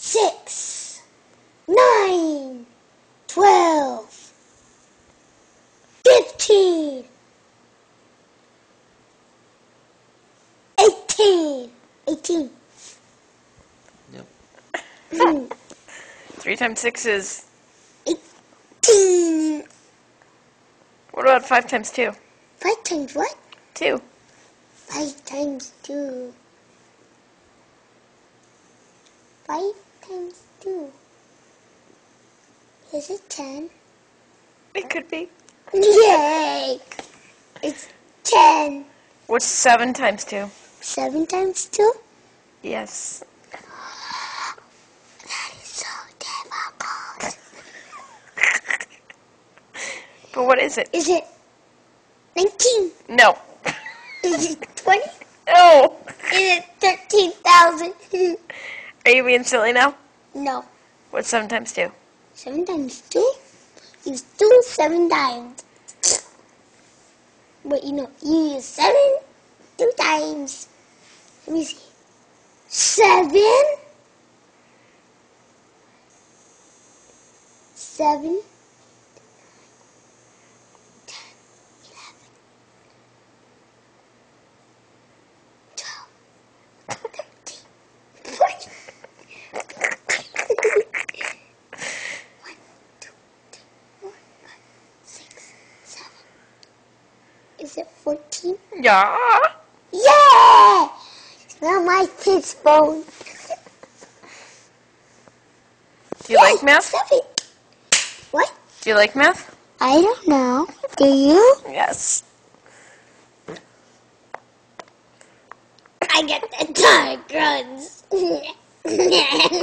6, 9, 12, 15, 18. 18. Yep. 3 times 6 is... 18. What about 5 times 2? 5 times what? 2. 5 times 2. 5 times 2. Is it 10? It could be. Yay! It's 10. What's 7 times 2? 7 times 2? Yes. That is so difficult. But what is it? Is it 19? No. Is it 20? No. Is it 13,000? Are you being silly now? No. What's 7 times 2? 7 times 2? Use 2 7 times. But you use 7 2 times. Let me see. 7? 7, 10, 11, 12, 13, 14. 1, 2, 3, 4, 5, 6, 7. Is it 14? Yeah. Yeah! Smell my kid's phone. Do you like math? 7. What? Do you like math? I don't know. Do you? Yes. I get the dark runs.